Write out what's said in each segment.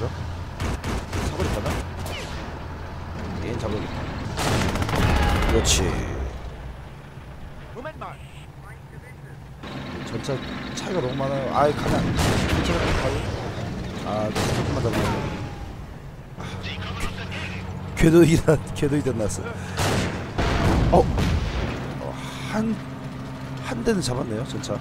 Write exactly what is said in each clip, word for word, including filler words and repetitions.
가죠. 사버릴까나? 얘는 잡아야겠다. 그렇지. 전차 차이가 너무 많아요. 아이 가면 전차가 가요. 아 스톱만 잡으면 아, 궤도이단 궤도이단 났어. 어? 어, 한, 한 대는 잡았네요 전차.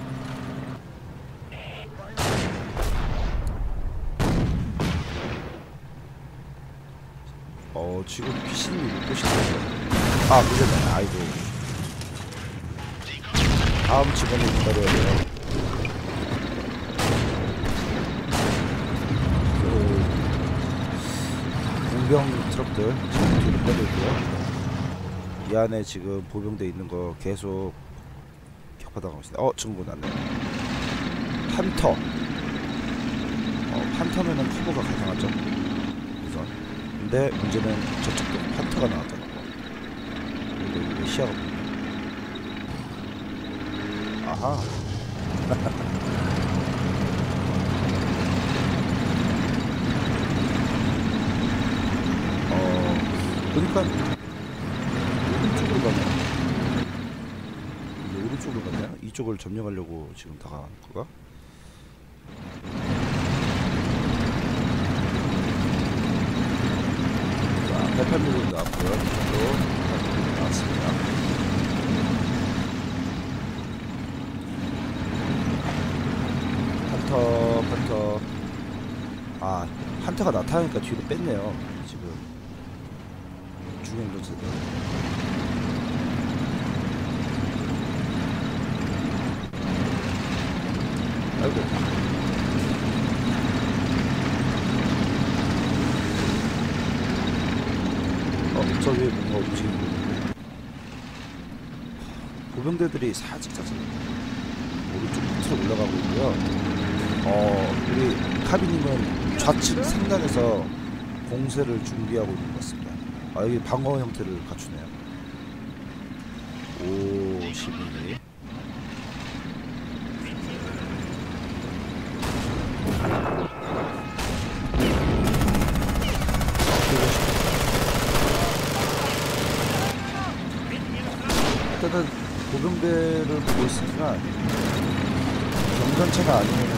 어 지금 피씨님이 못 보시네요. 아 문제네. 아이고 다음 직원을 기다려야 돼요. 그 공병 트럭들 지금 뒤로 빼고 있고요. 이 안에 지금 보병대 있는 거 계속 격파당하고 있습니다. 어 중고 났네요. 판터. 어 판터면은 커버가 가능하죠 우선. 근데 문제는 저쪽도 판터가 나왔더라고. 그리고 이게 시야가 보이네. 아하. 어 그러니까 오른쪽으로 가네. 오른쪽으로 가네. 이쪽을 점령하려고 지금 다가간 거가. 자, 팔팔 밀리미터 나왔고요. 또 나왔습니다. 판터, 판터. 아, 판터가 나타나니까 뒤로 뺐네요. 지금 중형 전체들. 아이고. 어, 저 위에 뭔가 움직이고 있는데. 보병대들이 살짝 짜증 오른쪽 끝으로 올라가고 있고요. 어, 우리 카비님은 좌측 상단에서 공세를 준비하고 있는 것 같습니다. 아, 여기 방어 형태를 갖추네요. 오, 십이. 일단은 보병대를 보고 있으니까 경전차가 아니면은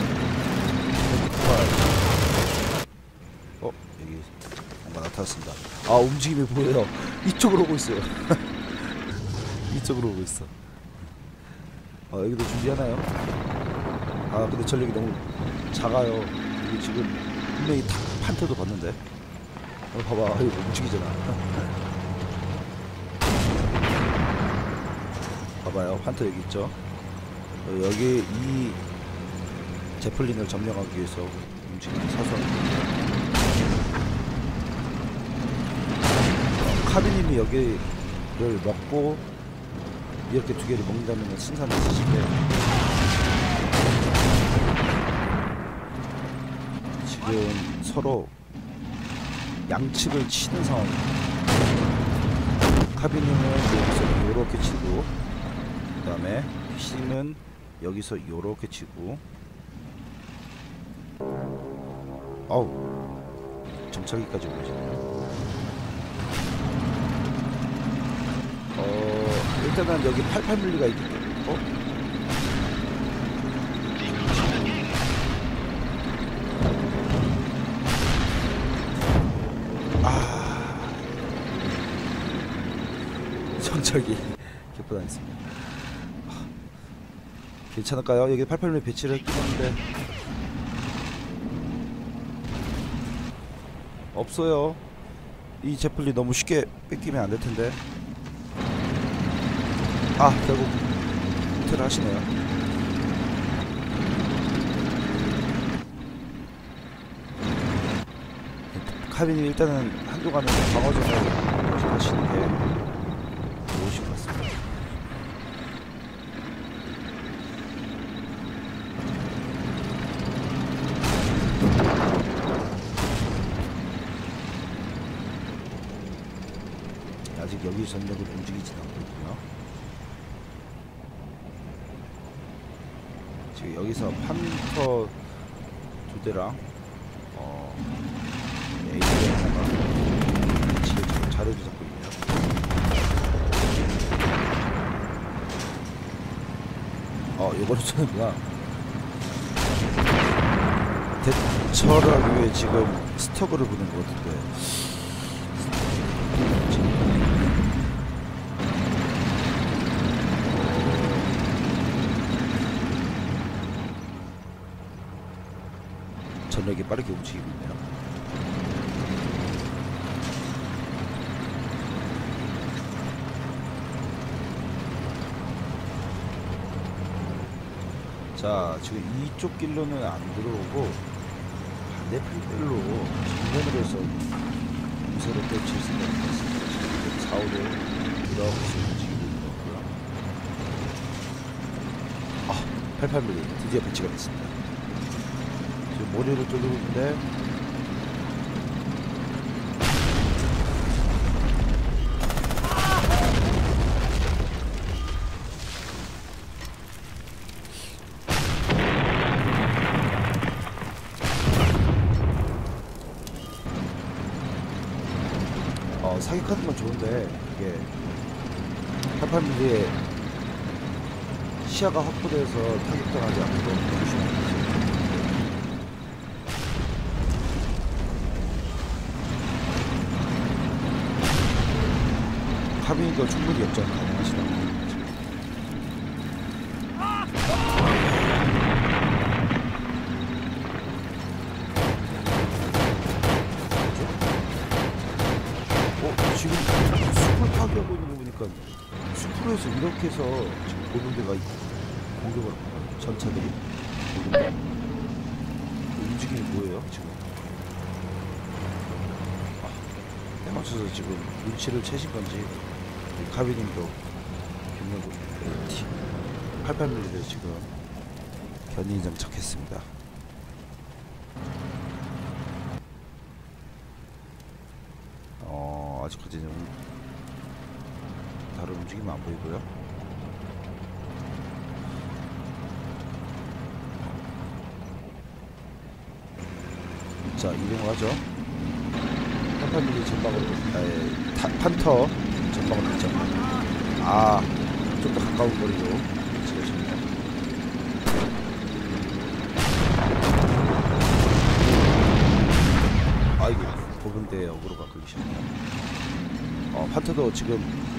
어 여기 뭔가 나타났습니다. 아 움직임이 보여요. 이쪽으로 오고 있어요. 이쪽으로 오고 있어. 어 여기도 준비하나요? 아 근데 전력이 너무 작아요. 이게 지금 분명히 탁 판테도 봤는데. 어 봐봐 이거 움직이잖아. 봐봐요 판터 여기 있죠. 어, 여기 이 제플린을 점령하기 위해서 움직이는 사선. 어, 카비님이 여기를 먹고 이렇게 두 개를 먹는다면 승산이 있으신데 지금 서로 양측을 치는 상황입니다. 카비님은 여기서 요렇게 치고 그 다음에 피씨는 여기서 요렇게 치고. 아우 정찰기까지 보시네요. 어 일단은 여기 팔팔 밀리미터가 있기 때문에 어? 아 정찰기 격파당했습니다. 아, 괜찮을까요? 여기 팔팔 밀리미터 배치를 했긴 한데 없어요. 이 제플린 너무 쉽게 뺏기면 안 될 텐데. 아 결국 후퇴를 하시네요. 카빈이 일단은 한동안은 방어전을 하시는 게 좋으신 것 같습니다. 아직 여기 전력을 움직이진 않고 있고요. 지금 여기서 판터 두 대랑 어 에이티엠하다가 지금 지금 자료를 잡고 있네요. 어, 요거를 쓰는구나. 대처를 위해 지금 스토그를 보는 것 같은데. 전력이 빠르게 움직이고 있네요. 자, 지금 이쪽 길로는 안 들어오고 반대편 길로 정면으로 해서 공세를 펼칠 생각이 있습니다. 지금 사오를 이렇게 움직이고 있는 거고요. 아, 팔십팔 밀리미터 드디어 배치가 됐습니다. 지금 모래를 뚫고 있는데 어, 사격하는 건 좋은데 이게 팔십팔 밀리미터의 시야가 확보돼서 타격당하지 않도록 조심해야 되죠. 카빈도 충분히 역전 가능하시다고. 어, 지금 숲을 파괴하고 있는 거 보니까 숲으로 해서 이렇게 해서 지금 보는 데가 공격을 하는 거예요. 전차들이. 움직임이 뭐예요, 지금? 아, 때 맞춰서 지금 눈치를 채신 건지. 카비님도 경력을 팔십팔 밀리미터를 지금 견인 장착했습니다. 어, 아직까지는 다른 움직임은 안 보이고요. 자, 이동을 하죠. 팔십팔 밀리미터 전방으로, 에, 타, 판터 전방으로 가죠. 아, 좀 더 가까운 거리로 지어집니다. 아, 이게 보분대에 어그로가 걸리셨네요. 어, 판터도 지금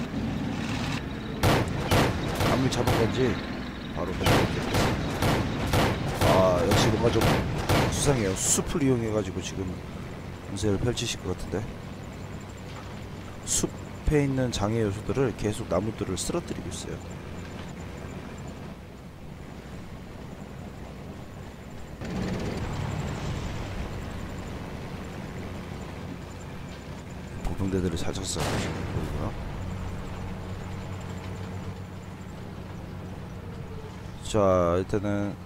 암을 잡은 건지 바로 배달됐습니다. 아, 역시 뭔가 좀 수상해요. 숲을 이용해가지고 지금 공세를 펼치실 것 같은데. 숲에 있는 장애 요소들을 계속 나무들을 쓰러뜨리고 있어요. 보병대들을 살짝 쏴주시는 거고요. 자, 일단은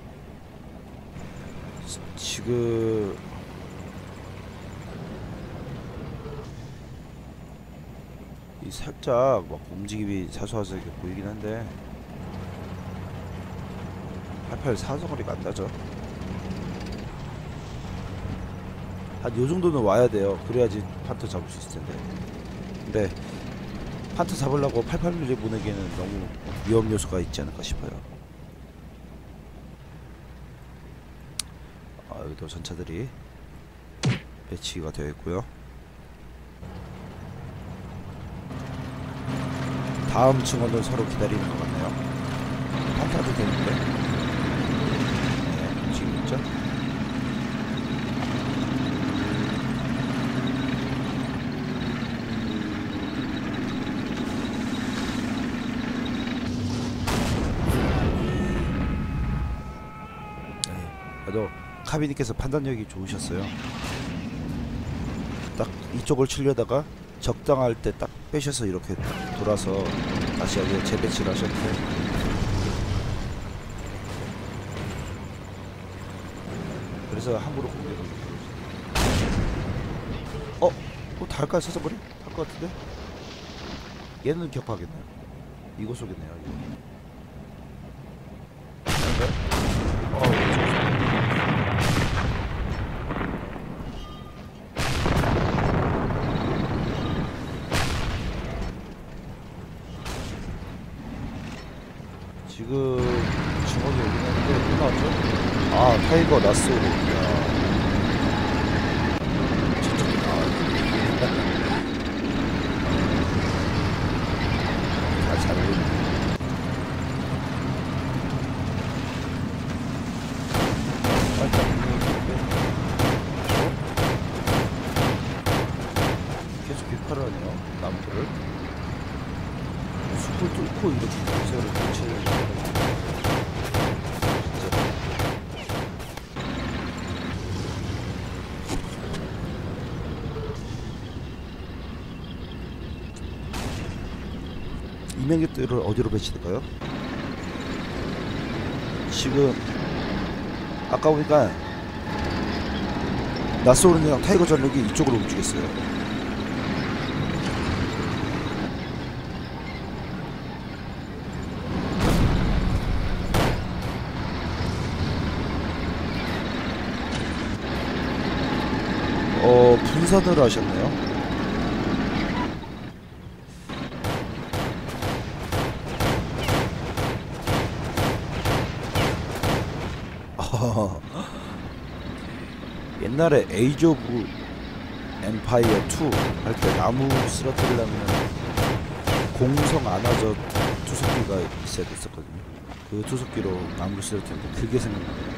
지금 이 살짝 막 움직임이 사소해서 이렇게 보이긴 한데 팔십팔 사정거리가 안 나죠. 한 요정도는 와야 돼요. 그래야지 판터 잡을 수 있을 텐데. 근데 판터 잡으려고 팔십팔 밀리미터 보내기에는 너무 위험 요소가 있지 않을까 싶어요. 아, 여기도 전차들이 배치가 되어 있고요. 다음 층원을 서로 기다리는 것 같네요. 판타도 되는데. 네, 지금 있죠? 네, 그래도 카비님께서 판단력이 좋으셨어요. 딱 이쪽을 치려다가 적당할 때 딱 빼셔서 이렇게 딱 돌아서 다시 여기에 재배치를 하셨는데, 그래서 함부로 공격을 어? 어? 달까요? 서서버리? 할 것 같은데? 얘는 격파하겠네요. 이거 쏘겠네요. 이거. 아닌가요? 어, 지금 주먹이 오긴 했는데 또 나왔죠? 아 타이거 나쏘. 야 저쪽도 나와요. 다 잘 어울리네. 살짝 계속 비파를 하네요. 나무들을 숲을 뚫고 이렇게 공세를 교체를 진짜 이명객들을 어디로 배치될까요? 지금 아까 보니까 나소르랑 타이거 전력이 이쪽으로 움직였어요. 어 분산을 하셨네요. 옛날에 에이지 오브 엠파이어 투 할 때 나무 쓰러뜨리려면 공성 안아저 투석기가 있어야 됐었거든요. 그 투석기로 나무를 쓰러뜨리는데 그게 생각나요.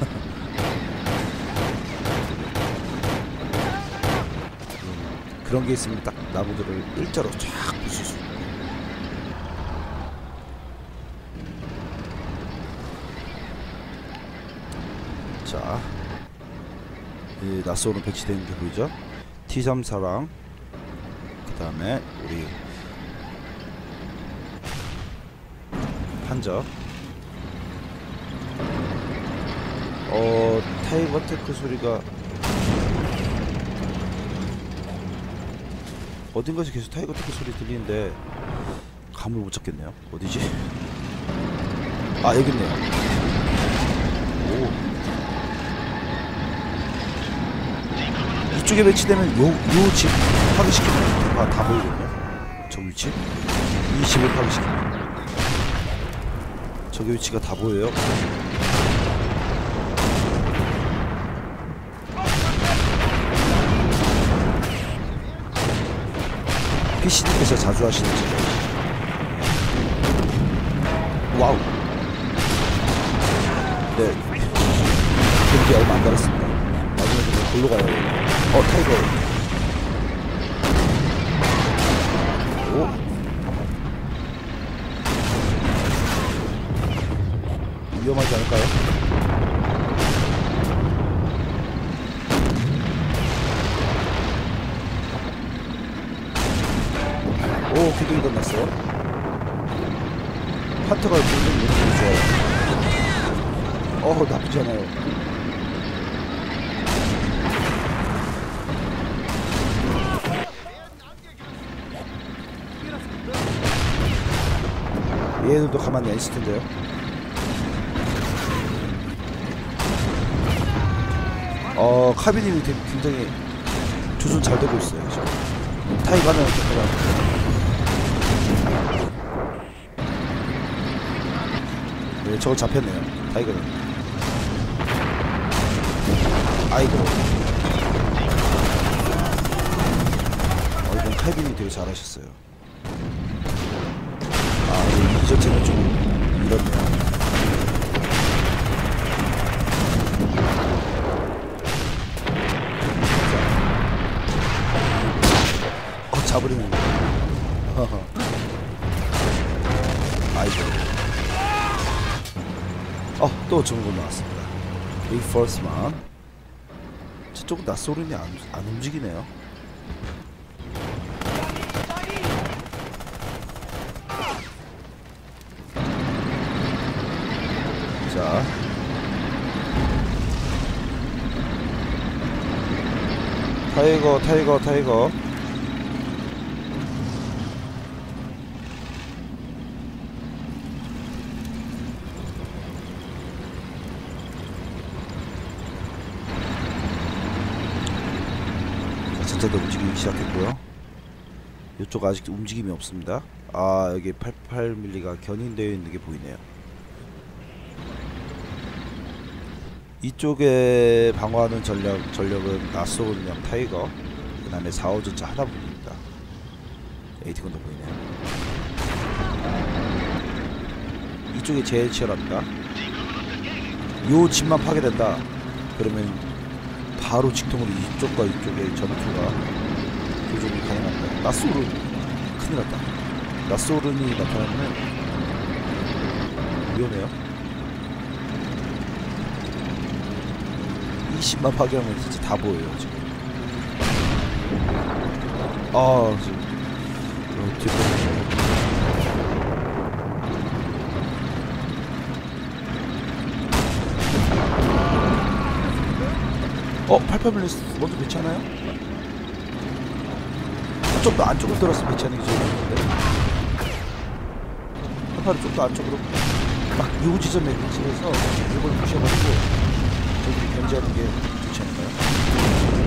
그런 게 있으면 딱 나무들을 일자로 쫙 부술 수 있고. 자, 이 나소로 배치되는 게 보이죠? 티 삼십사랑 그 다음에 우리 판저. 어 타이거 테크 소리가 어딘가에서 계속 타이거 테크 소리 들리는데 감을 못 잡겠네요. 어디지? 아 여기 있네요. 오. 이쪽에 배치되면 요, 요 집 파괴시키면 아, 다 보이거든요. 저 위치? 이 집을 파괴시키면 저기 위치가 다 보여요. 피씨님께서 자주 하시는 집. 와우. 네. 경기 얼마 안 달았습니다. 나중에 좀 골로 가요. 어, 타이거. 오. 위험하지 않을까요? 오, 기둥이 건넜어. 파트가 굉장히 느낌이 좋아요. 어, 나쁘지 않아요. 얘들도 가만히 안 있을 텐데요. 어, 카비님이 굉장히 조준 잘 되고 있어요. 지금. 타이거는 네, 저거 잡혔네요. 타이거는. 아이고. 어, 이건 칼빈이 되게 잘하셨어요. 아, 이 전체는 좀 이렇네요. 어, 잡으려는 거. 아이고. 어, 또 정보 나왔습니다. 리퍼스만. 저쪽은 낯소름이 안, 안 움직이네요. 자, 타이거, 타이거, 타이거. 전차도 움직이기 시작했고요. 이쪽 아직 움직임이 없습니다. 아, 여기 팔십팔 밀리미터가 견인되어 있는 게 보이네요. 이쪽에 방어하는 전력, 전력은 나소운영 타이거, 그 다음에 사 호전차 하나뿐입니다. 에이티건도 보이네요. 이쪽이 제일 치열합니다. 요 집만 파괴된다 그러면 바로 직통으로 이쪽과 이쪽의 전투가 교전이 가능합니다. 나소른 큰일 났다. 나소른이 나타나면 위험해요. 이 집만 파괴하면 진짜 다 보여요 지금. 아 지금 어, 뒷부분. 어, 팔팔블리스 먼저 배치하나요? 좀 더 안쪽으로 들어서 배치하는 게 좋은데. 팔팔을 좀 더 안쪽으로 막 요 지점에 배치해서 이걸 부셔가지고 저기 견제하는 게 좋지 않을까요?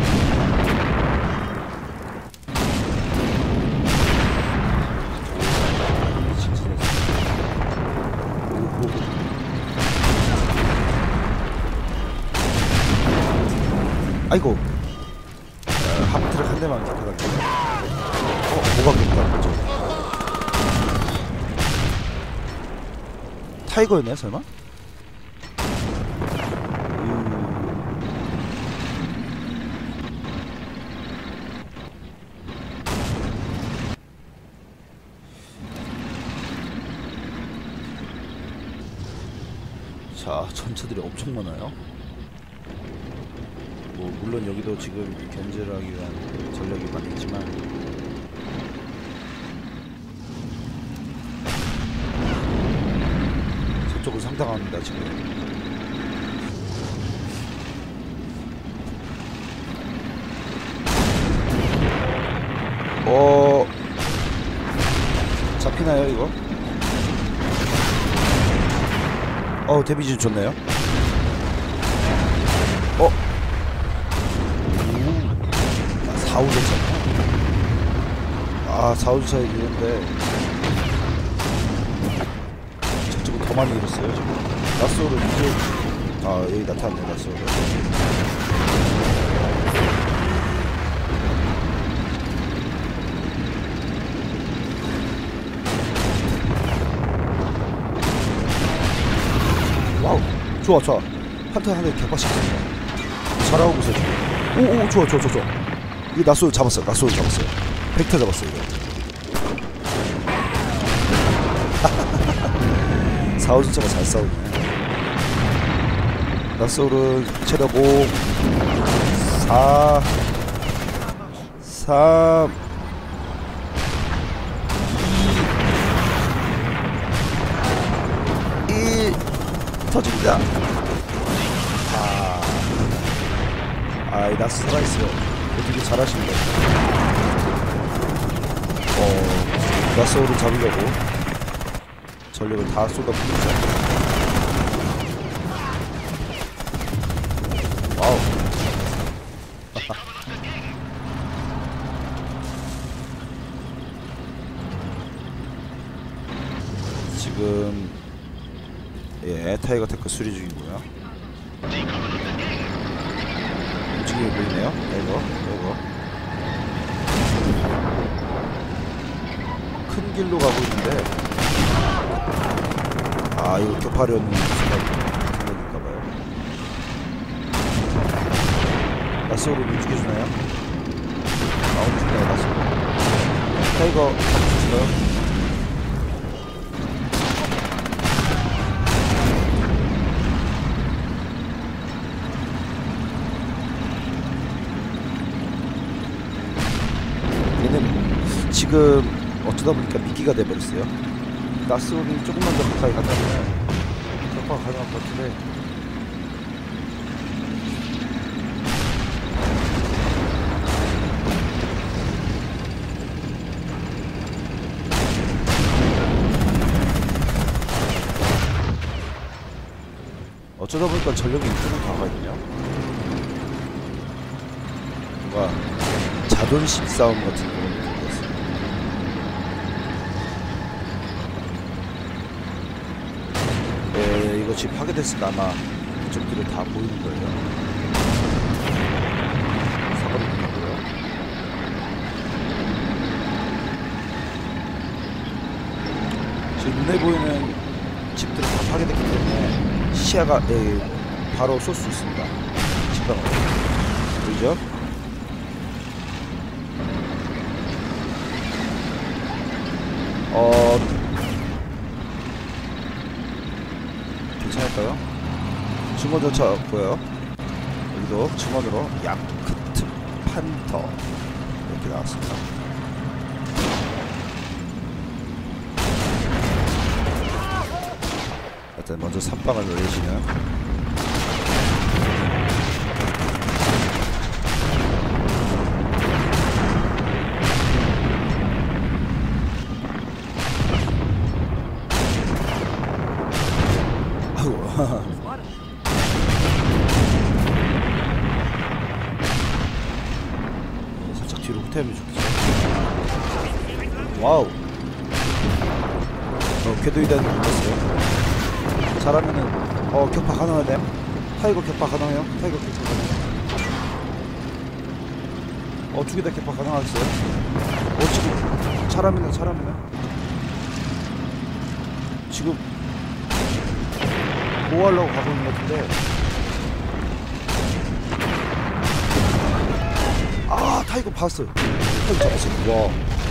아이고, 어, 하프트랙 한 대만 잡혀갈게요. 어, 뭐가 그랬다 그죠? 타이거였나요 설마? 자, 전차들이 엄청 많아요. 뭐 물론 여기도 지금 견제를 하기 위한 전력이 많겠지만 저쪽은 상당합니다 지금. 어 잡히나요 이거? 어 데미지 좋네요. 어 사 호전차. 아, 사 호전차에 이런데 저쪽은 더 많이 잃었어요 지금. 나소를 이제 아 여기 나타났네. 나소를 와우 좋아 좋아. 한턴 하나 격파시켰습니다. 잘하고 있어요 지금. 오오 좋아 좋아 좋아 좋아. 이거 나소를 잡았어요. 나소를 잡았어요. 벡터 잡았어요 이거. 사 호전차가 잘 싸우네. 나소를 체력 오 사 삼 이 일 터집니다. 아, 아, 이 나스 살아있어요. 되게 잘하십니다. 어, 나소를 잡으려고 전력을 다 쏟아붓죠. 와우. 지금 예, 타이거 테크 수리 중이고요. 움직임이 보이네요. 이거, 이거. 큰 길로 가고 있는데, 아, 이거 격파하려는 생각인가봐요. 나소로 움직여주나요? 아, 움직여요, 나소로. 타이거 잡으셨어요? 지금 어쩌다 보니까 미끼가 돼버렸어요. 나스온이 조금만 더 가까이 가다면 격파가 가능할 것 같은데. 어쩌다 보니까 전력이 이쪽으로 가거든요. 뭔가 자존심 싸움 같은 그런 느낌이 들었어요. 네, 이거 지금 파괴됐으니까 아마 목적들이 다 보이는 거예요. 사거리 가고요. 지금 눈에 보이는 집들은 다 파괴됐기 때문에 시야가 예, 바로 쏠 수 있습니다. 집방으로 보이죠? 어 괜찮을까요? 증원 쫓아왔고요. 여기도 증원으로 야크트 판터 이렇게 나왔습니다. 일단 먼저 삼방을 내리시는 살짝 뒤로 후퇴하면 좋겠어. 와우. 어, 궤도 이단을 눌렀어요. 잘하면은 어 격파 가능하네요. 타이거 격파 가능해요. 타이거 격파 가능해요. 어 두 개 다 격파 가능하겠어요. 어 지금 잘하면은 잘하면은 지금 보호하려고 가고 있는 것 같은데. 아 타이거 봤어요. 타이거 잡았어요. 와.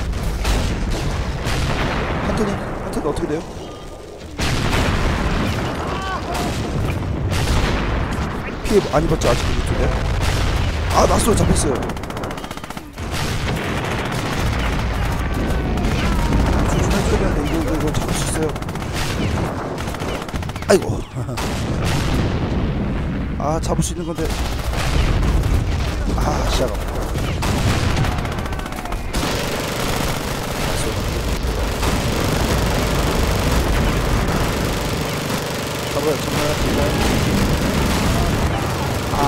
한턴이 한턴이 어떻게 돼요? 피해 안 입었죠 아직 이쪽에. 아 났어요. 잡혔어요. 조심해줘야 되는데 이거 이거 이거 잡을 수 있어요. 아이고. 아 잡을 수 있는 건데. 아 시야가. 잡아요. 정말 정말. 아,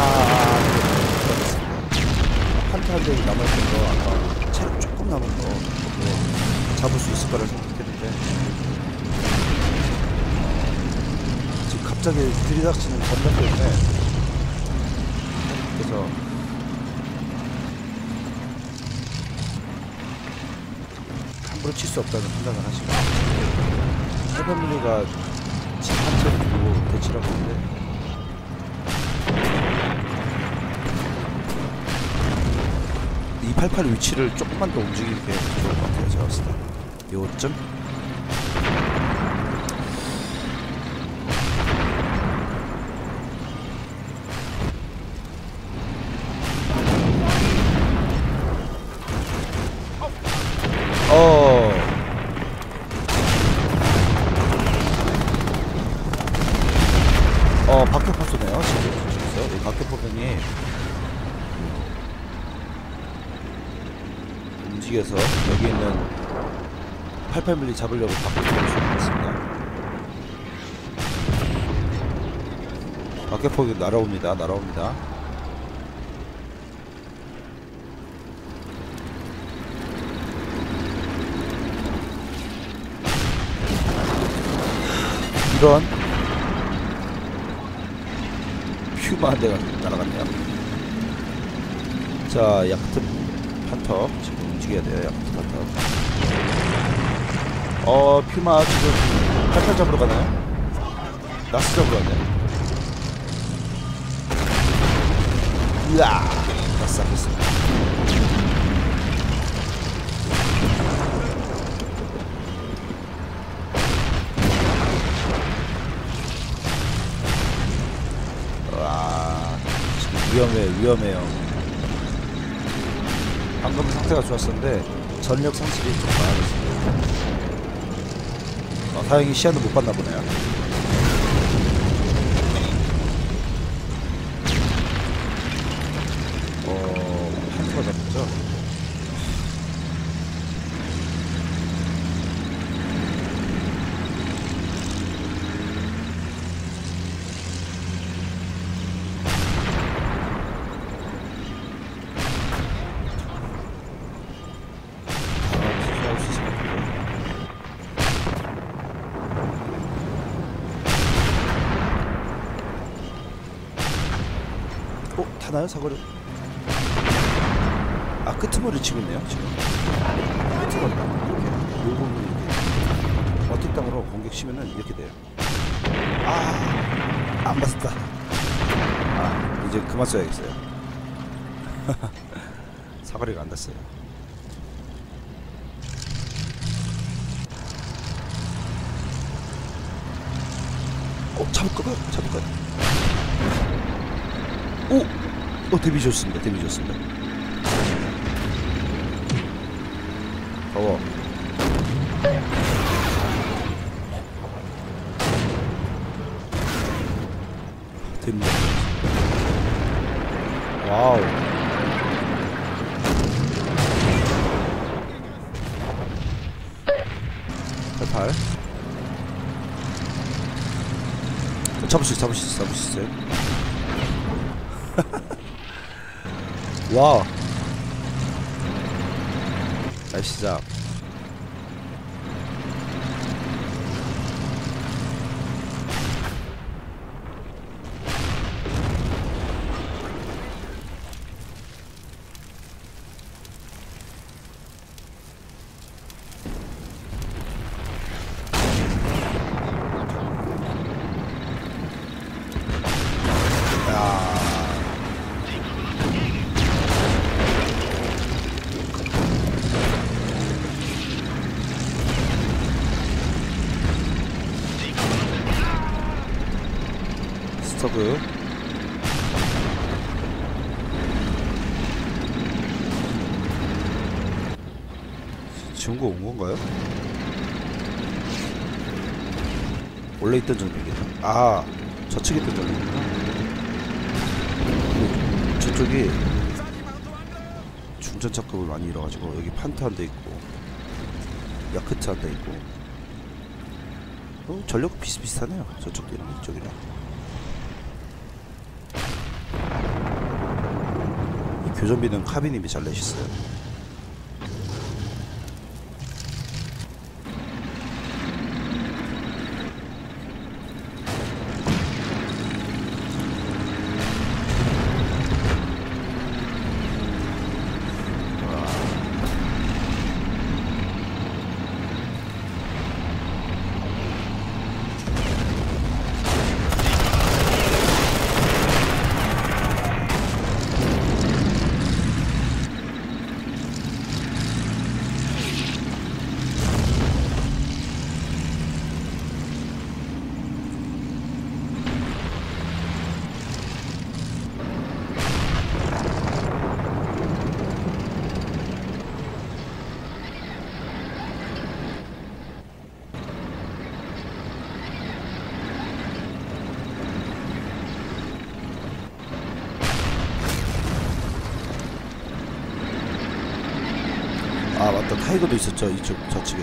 한타 한 대이 남아있던 거 아까 체력 조금 남은 거 잡을 수 있을 거라 생각했는데 지금 갑자기 들이닥치는 전력 때문에 그래서 함부로 칠 수 없다는 판단을 하시고 해변물리가 지금 한 채를 두고 대치를 하고 있는데 이팔팔 위치를 조금만 더 움직이는 게 좋을 것 같아요. 제가 봤을 때 요쯤. 어. 어 박격포 쏘네요. 지금 보시겠어요? 이 박격포병이 움직여서 여기 있는 팔팔 밀리 잡으려고 박격포를 쏘고 있습니다. 박격포기 날아옵니다. 날아옵니다. 이런 퓨마 한 대가 날아갔네요. 자, 야크트 판터 지금 움직여야 돼요. 야크트 판터. 어, 퓨마 지금 팔팔 잡으러 가나요? 나스 잡으러 가네요. 으아! 나스 잡혔습니다. 위험해 위험해요. 방금 상태가 좋았었는데 전력 상실이 좀 많아졌습니다. 어, 다행히 시야는 못 봤나 보네요. 어, 한수가 잡혔죠. 타나요 사거리? 아 끄트머리 치고 있네요 지금. 끄트머리 이렇게 요거는 이렇게 어택 땅으로 공격 치면은 이렇게 돼요. 아안 맞았다. 아 이제 그만 써야겠어요. 사거리가 안 닿았어요. 어 잡을까요? 잡을까요? 오! 어 데미 좋습니다. 데미 좋습니다. 더워. 데미. 와우. 팔팔. 잡을 수 있어, 잡을 수 있어, 잡을 수 있어요. 와. 날 시작. 스터브 중고 온 건가요? 원래 있던 전력이다. 아 저측에 있던 전력이구나. 저쪽이 중전차급을 많이 잃어가지고 여기 판트 한 대 있고 야크트 한 대 있고 어, 전력 비슷비슷하네요. 저쪽도 있네 이쪽이랑. 교전비는 카비님이 잘 내셨어요. 아 맞다 타이거도 있었죠 이쪽 저측에.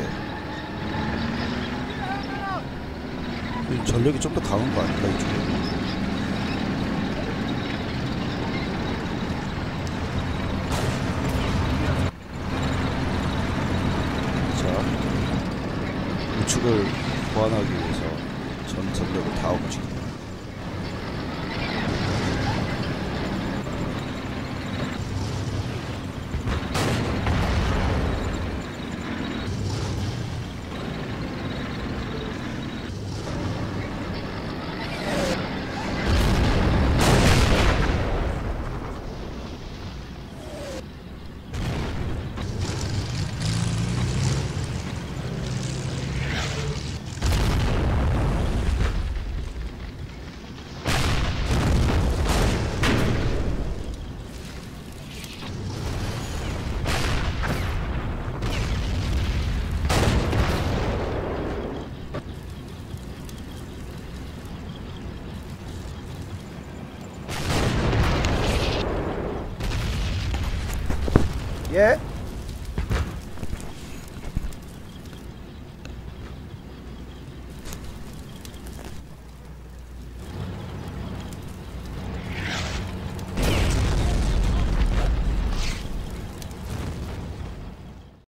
전력이 좀 더 강한 거 아닐까 이쪽에. 자 우측을 보완하기 위해서 전 전력을 다 움직입니다. 예.